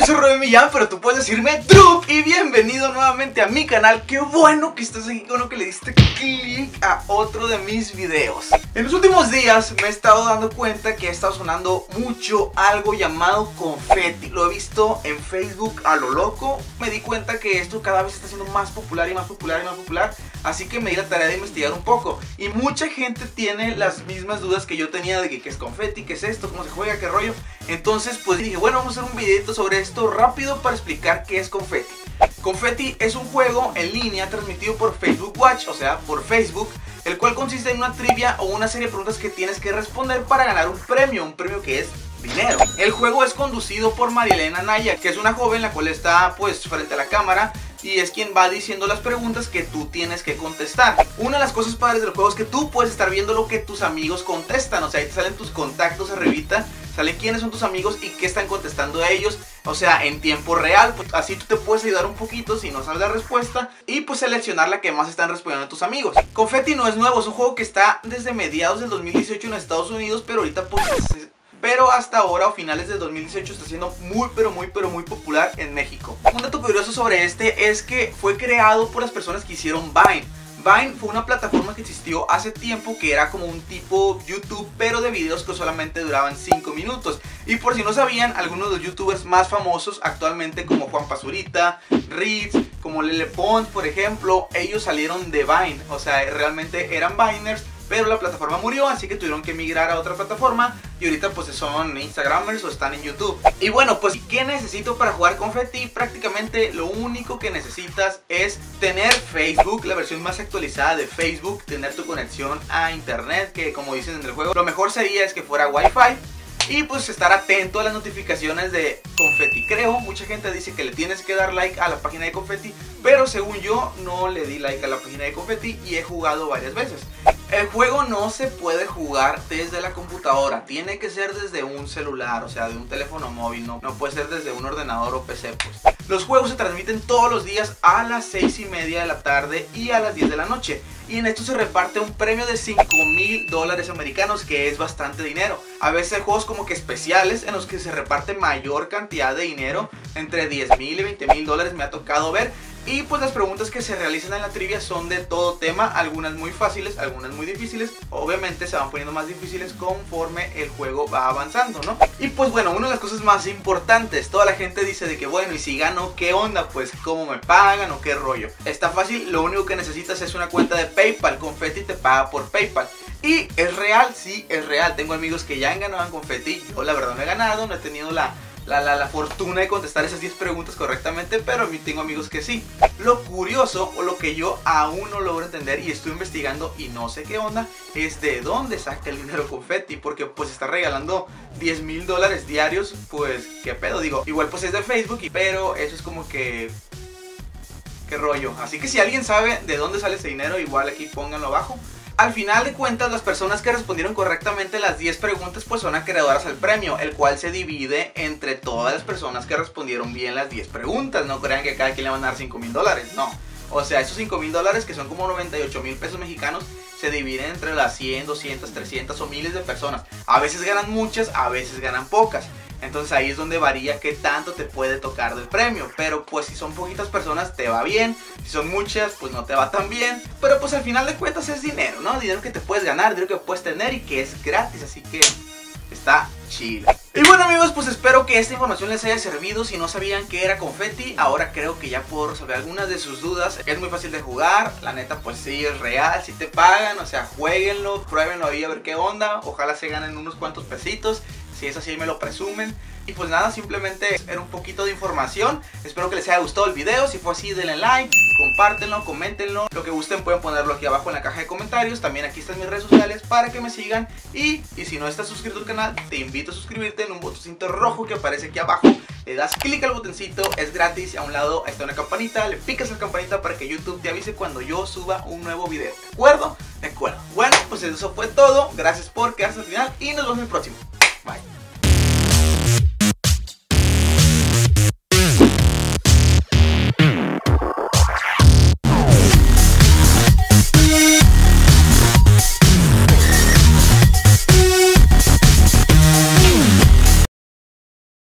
yo soy Rubén Millán, pero tú puedes decirme Drup. Y bienvenido nuevamente a mi canal. Qué bueno que estás aquí, con lo que le diste clic a otro de mis videos. En los últimos días me he estado dando cuenta que ha estado sonando mucho algo llamado confeti. Lo he visto en Facebook a lo loco. Me di cuenta que esto cada vez está siendo más popular y más popular y más popular. Así que me di la tarea de investigar un poco. Y mucha gente tiene las mismas dudas que yo tenía de que qué es confeti, qué es esto, cómo se juega, qué rollo. Entonces pues dije, bueno, vamos a hacer un videito sobre esto rápido para explicar qué es confeti. Confeti es un juego en línea transmitido por Facebook Watch, o sea, por Facebook, el cual consiste en una trivia o una serie de preguntas que tienes que responder para ganar un premio que es dinero. El juego es conducido por Marilena Naya, que es una joven la cual está pues frente a la cámara y es quien va diciendo las preguntas que tú tienes que contestar. Una de las cosas padres del juego es que tú puedes estar viendo lo que tus amigos contestan, o sea, ahí te salen tus contactos arribita, sale quiénes son tus amigos y qué están contestando a ellos, o sea, en tiempo real. Pues así tú te puedes ayudar un poquito si no sabes la respuesta y pues seleccionar la que más están respondiendo tus amigos. Confeti no es nuevo, es un juego que está desde mediados del 2018 en Estados Unidos, pero ahorita pues... pero hasta ahora, o finales de 2018, está siendo muy popular en México. Un dato curioso sobre este es que fue creado por las personas que hicieron Vine. Vine fue una plataforma que existió hace tiempo que era como un tipo YouTube, pero de videos que solamente duraban 5 minutos. Y por si no sabían, algunos de los youtubers más famosos actualmente, como Juan Pazurita, Ritz, como Lele Pons, por ejemplo, ellos salieron de Vine. O sea, realmente eran Viners, pero la plataforma murió, así que tuvieron que migrar a otra plataforma y ahorita pues son Instagramers o están en YouTube. Y bueno, pues ¿qué necesito para jugar confeti? Prácticamente lo único que necesitas es tener Facebook, la versión más actualizada de Facebook, tener tu conexión a internet, que como dicen en el juego, lo mejor sería es que fuera Wi-Fi. Y pues estar atento a las notificaciones de confeti. Creo, mucha gente dice que le tienes que dar like a la página de confeti, pero según yo no le di like a la página de confeti y he jugado varias veces. El juego no se puede jugar desde la computadora, tiene que ser desde un celular, o sea, de un teléfono móvil, no puede ser desde un ordenador o PC pues. Los juegos se transmiten todos los días a las 6:30 de la tarde y a las 10 de la noche. Y en esto se reparte un premio de $5,000 americanos, que es bastante dinero. A veces hay juegos como que especiales en los que se reparte mayor cantidad de dinero, entre $10,000 y $20,000 me ha tocado ver. Y pues las preguntas que se realizan en la trivia son de todo tema, algunas muy fáciles, algunas muy difíciles. Obviamente se van poniendo más difíciles conforme el juego va avanzando, ¿no? Y pues bueno, una de las cosas más importantes, toda la gente dice de que bueno, y si gano, ¿qué onda? Pues ¿cómo me pagan o qué rollo? Está fácil, lo único que necesitas es una cuenta de PayPal. Confeti te paga por PayPal. Y es real, sí, es real. Tengo amigos que ya han ganado en confeti. Yo la verdad no he ganado, no he tenido la fortuna de contestar esas 10 preguntas correctamente, pero a mí tengo amigos que sí. Lo curioso, o lo que yo aún no logro entender y estoy investigando y no sé qué onda, es de dónde saca el dinero confeti, porque pues está regalando $10,000 diarios, pues qué pedo, digo, igual pues es de Facebook, pero eso es como que... qué rollo. Así que si alguien sabe de dónde sale ese dinero, igual aquí pónganlo abajo. Al final de cuentas, las personas que respondieron correctamente las 10 preguntas pues son acreedoras al premio, el cual se divide entre todas las personas que respondieron bien las 10 preguntas. No crean que a cada quien le van a dar $5,000, no. O sea, esos $5,000, que son como 98,000 pesos mexicanos, se dividen entre las 100, 200, 300 o miles de personas. A veces ganan muchas, a veces ganan pocas. Entonces ahí es donde varía qué tanto te puede tocar del premio. Pero pues si son poquitas personas te va bien, si son muchas pues no te va tan bien. Pero pues al final de cuentas es dinero, ¿no? Dinero que te puedes ganar, dinero que puedes tener y que es gratis, así que está chido. Y bueno amigos, pues espero que esta información les haya servido. Si no sabían qué era confeti, ahora creo que ya puedo resolver algunas de sus dudas. Es muy fácil de jugar, la neta pues sí es real, si te pagan, o sea, jueguenlo, pruébenlo ahí a ver qué onda. Ojalá se ganen unos cuantos pesitos. Si es así me lo presumen. Y pues nada, simplemente era un poquito de información. Espero que les haya gustado el video. Si fue así, denle like, compártenlo, coméntenlo. Lo que gusten pueden ponerlo aquí abajo en la caja de comentarios. También aquí están mis redes sociales para que me sigan. Y si no estás suscrito al canal, te invito a suscribirte en un botoncito rojo que aparece aquí abajo. Le das clic al botoncito, es gratis. Y a un lado está una campanita, le picas la campanita para que YouTube te avise cuando yo suba un nuevo video. ¿De acuerdo? De acuerdo. Bueno, pues eso fue todo. Gracias por quedarse al final y nos vemos en el próximo.